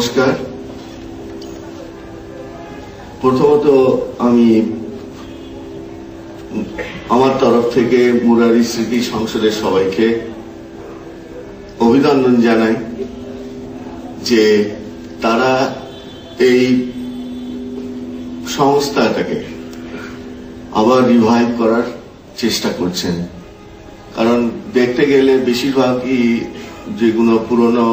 নমস্কার। প্রথমত আমি আমার তরফ থেকে মুরারি স্মৃতি সংসদের সবাইকে অভিনন্দন জানাই যে তারা এই সংস্থাটাকে আবার রিভাইভ করার চেষ্টা করছেন। কারণ দেখতে গেলে বেশিরভাগই যেগুলো পুরনো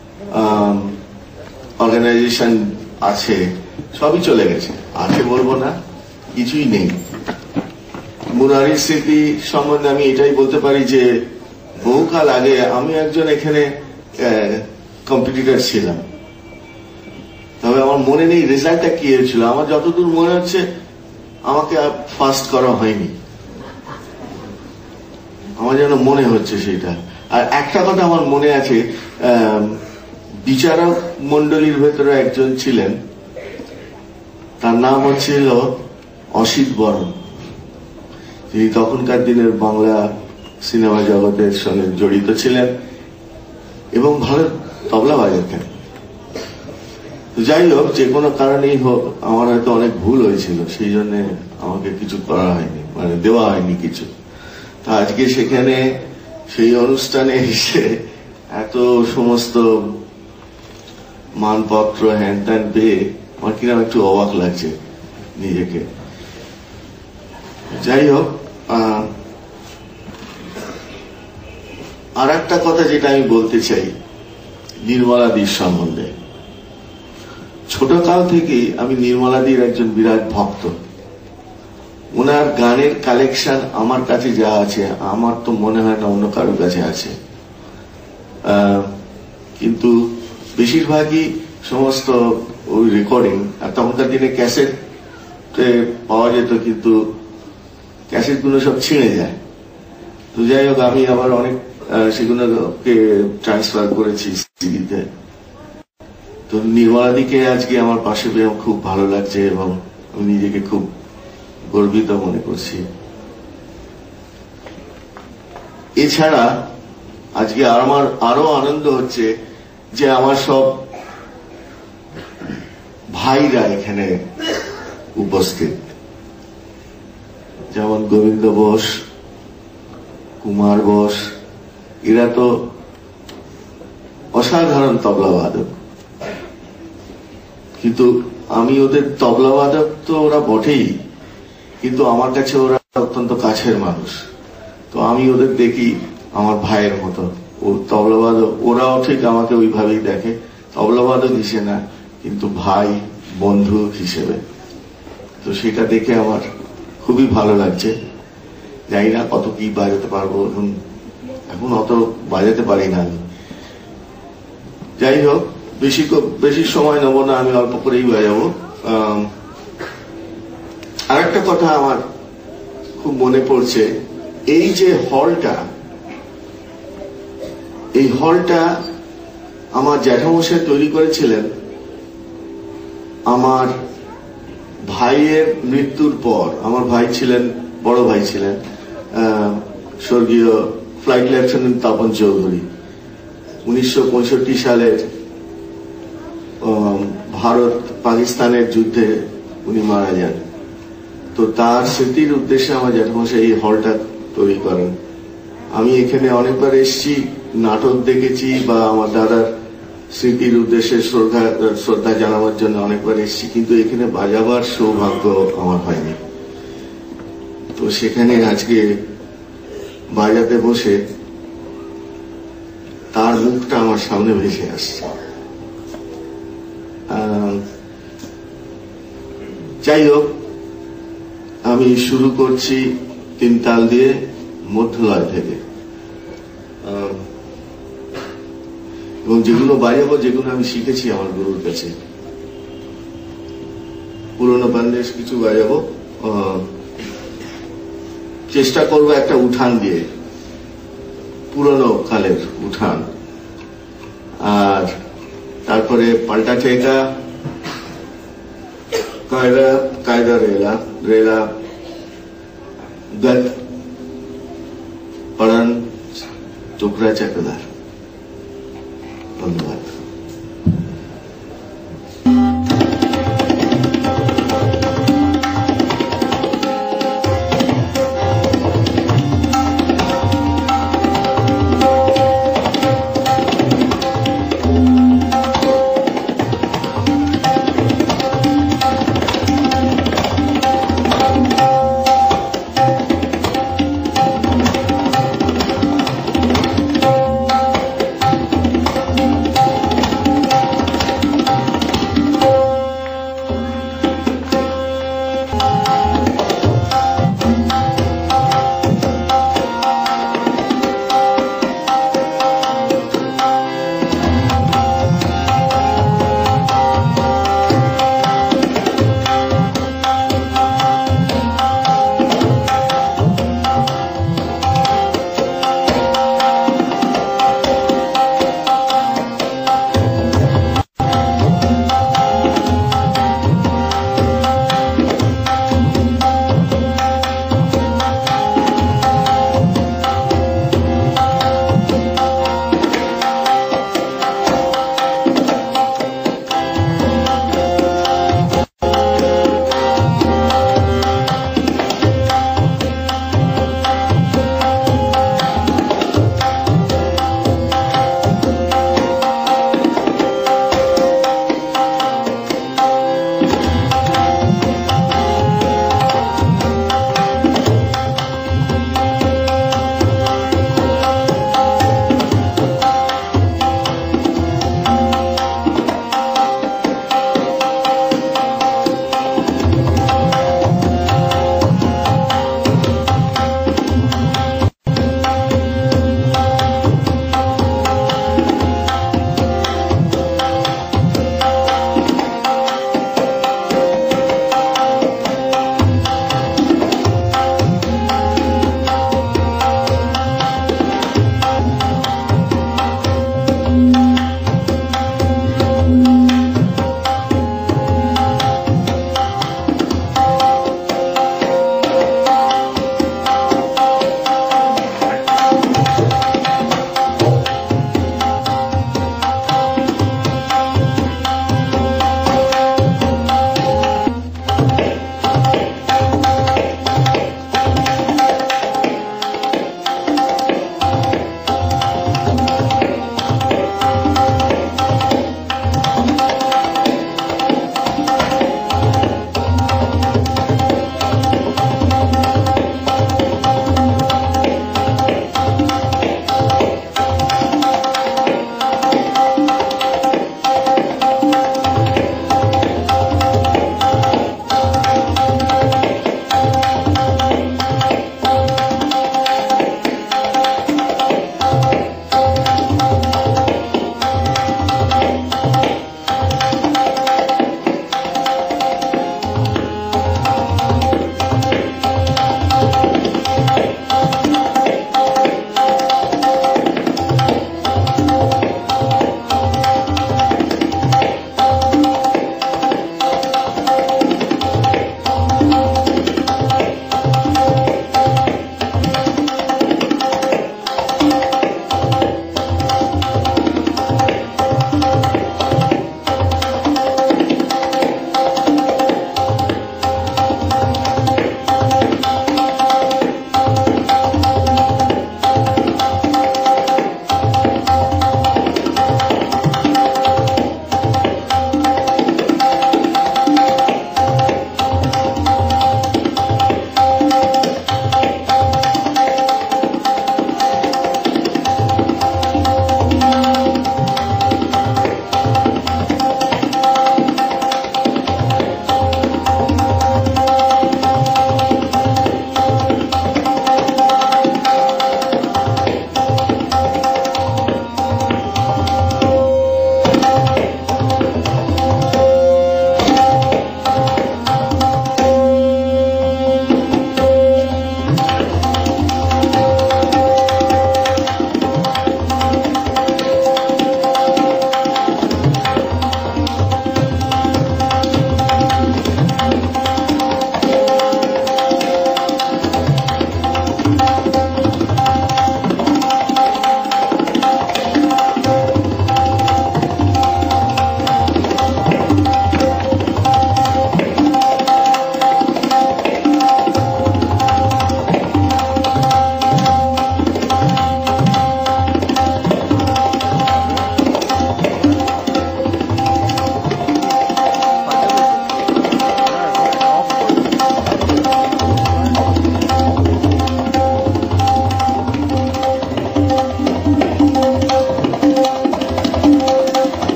অর্গানাইজেশন আছে সবই চলে গেছে, আছে বলবো না, কিছুই নেই। মুরারি স্মৃতি সম্বন্ধে আমি এটাই বলতে পারি যে বহুকাল আগে আমি একজন এখানে কম্পিটিটর ছিলাম, তবে আমার মনে নেই রেজাল্টটা কি হয়েছিল। আমার যতদূর মনে হচ্ছে আমাকে ফার্স্ট করা হয়নি, আমার যেন মনে হচ্ছে সেটা। আর একটা কথা আমার মনে আছে, বিচারক মন্ডলীর ভেতরে একজন ছিলেন, তার নাম হচ্ছিল অসিত বরণ, যিনি তখনকার দিনের বাংলা সিনেমা জগতের সঙ্গে জড়িত ছিলেন এবং ভালো তবলা বাজাতেন। যাই হোক, যে কোনো কারণেই হোক, আমার হয়তো অনেক ভুল হয়েছিল, সেই জন্য আমাকে কিছু করা হয়নি, মানে দেওয়া হয়নি কিছু। তা আজকে সেখানে সেই অনুষ্ঠানে এসে এত সমস্ত মানপত্র হ্যান ত্যান পেয়ে আমার কিরকম একটু অবাক লাগছে নিজেকে। যাই হোক, আর একটা কথা যেটা আমি বলতে চাই নির্মলাদির সম্বন্ধে। ছোটকাল থেকেই আমি নির্মলাদির একজন বিরাট ভক্ত। ওনার গানের কালেকশন আমার কাছে যা আছে আমার তো মনে হয় না অন্য কারোর কাছে আছে, কিন্তু বেশিরভাগই সমস্ত ওই রেকর্ডিং। আর তখনকার দিনে ক্যাসেট পাওয়া যেত, কিন্তু ক্যাসেট গুলো সব ছিঁড়ে যায়। তো যাই হোক, আমি আবার অনেক সেগুলোকে ট্রান্সফার করেছি সিডিতে। তো নির্মলাদিকে আজকে আমার পাশে পেয়ে খুব ভালো লাগছে এবং আমি নিজেকে খুব গর্বিত মনে করছি। এছাড়া আজকে আমার আরো আনন্দ হচ্ছে যে আমার সব ভাইরা এখানে উপস্থিত, যেমন গোবিন্দ বোস, কুমার বোস, এরা তো অসাধারণ তবলাবাদক, কিন্তু আমি ওদের তবলাবাদক তো ওরা বটেই, কিন্তু আমার কাছে ওরা অত্যন্ত কাছের মানুষ। তো আমি ওদের দেখি আমার ভাইয়ের মতো। ও তবলাবাদক, ওরাও ঠিক আমাকে ওইভাবেই দেখে, তবলাবাদক হিসেবে না, কিন্তু ভাই বন্ধু হিসেবে। তো সেটা দেখে আমার খুবই ভালো লাগছে। জানি না কত কি বাজাতে পারবো, এখন অত বাজাতে পারি না আমি। যাই হোক, বেশি সময় নেবো না, আমি অল্প করেই বাজাবো। আর একটা কথা আমার খুব মনে পড়ছে, এই যে হলটা, এই হলটা আমার জ্যাঠামশাই তৈরি করেছিলেন আমার ভাইয়ের মৃত্যুর পর। আমার ভাই ছিলেন, বড় ভাই ছিলেন স্বর্গীয় ফ্লাইট লেফটেন্যান্ট তপন চৌধুরী। 1965 সালের ভারত পাকিস্তানের যুদ্ধে উনি মারা যান। তো তার স্মৃতির উদ্দেশ্যে আমার জ্যাঠামশাই এই হলটা তৈরি করেন। আমি এখানে অনেকবার এসেছি, নাটক দেখেছি, বা আমার দাদার স্মৃতির উদ্দেশ্যে শ্রদ্ধা জানাবার জন্য অনেকবার এসেছি, কিন্তু এখানে বাজাবার সৌভাগ্য আমার হয়নি। তো সেখানে আজকে বাজাতে বসে তার মুখটা আমার সামনে ভেসে আসছে। যাই হোক, আমি শুরু করছি 3 তাল দিয়ে, মধ্যলয় থেকে, এবং যেগুলো বাজাবো, যেগুলো আমি শিখেছি আমার গুরুর কাছে। পুরোনো বান্দেশ কিছু বাজাবো, চেষ্টা করবো একটা উঠান দিয়ে, পুরনো কালের উঠান। আর তারপরে পাল্টা ঠেকা, কায়দা কায়দা রেলা রেলা গত পড়ান টুকরা চাকদার। ধন্যবাদ।